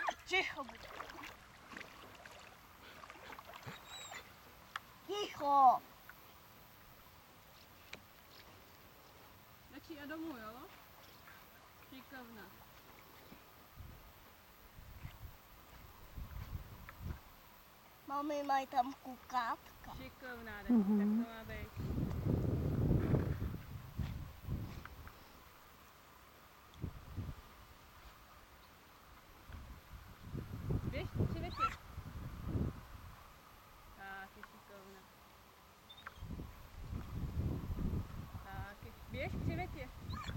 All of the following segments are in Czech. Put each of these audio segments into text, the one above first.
Ticho buď. Ticho. Začí a domů, jo? Šikovna. Mami, mají tam kukátka. Šikovná, tak to má být. Běž, přivětě. Tak, je šikovná. Tak, běž, přivětě.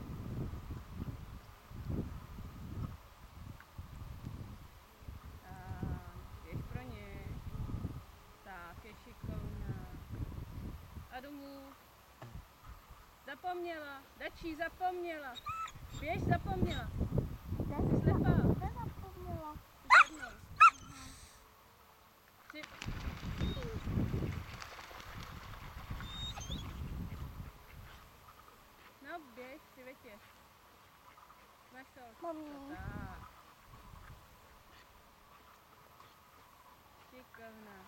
Tak, běž pro ně. Tak, je šikovná. A domů. Zapomněla, Dačí, zapomněla. Běž, zapomněla. Jsi slepá. Nezapomněla. Při... No, běž, přivětě. Máš to. Mami. Tak. Šikovná.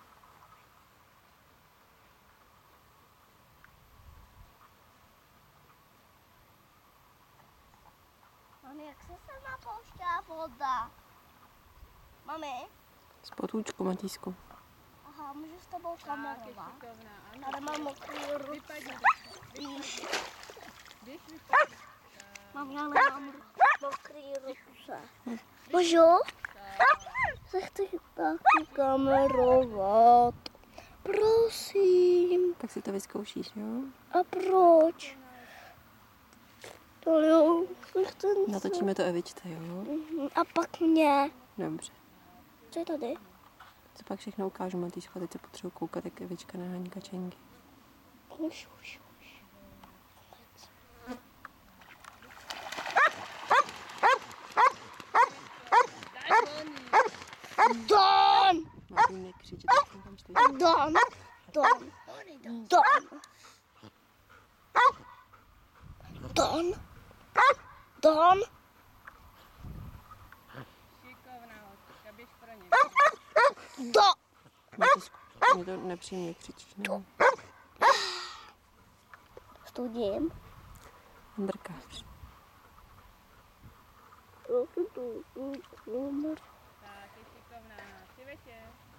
Mami, jak se sem napouštěla voda? Mami? S potůčkou, Matýsku. Aha, můžu s tebou Tak, je kamerovat? šikovná. Ano. Ale mám mokrý ruce. Vypadni. Víš? Běž, vypadni. Mami, ale mám mokrý ruce. Můžu? Se chci taky kamerovat. Prosím. Tak si to vyzkoušíš, jo? A proč? To jo, chci. Natočíme to Evičce, jo? A pak mě. Dobře. Co je tady? Co pak všechno ukážu, Matýsku, teď se potřebuji koukat, jak Evička nahání kačenky. Už. Don! Matý nekřičet, tak jsem tam stojí. Don! Don! Don! Don! Don! Šikovná holčička, běž pro ně. Don! Matýsku, mě to nepříjemně křičíš, ne? Studím. Andrkáš. Tak, je šikovná. Přivětě.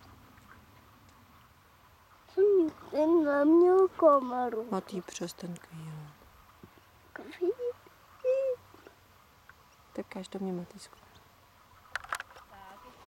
Jsem neměl kameru. Matý, přestaň kvíl. Tak káž do mě, Matýsku.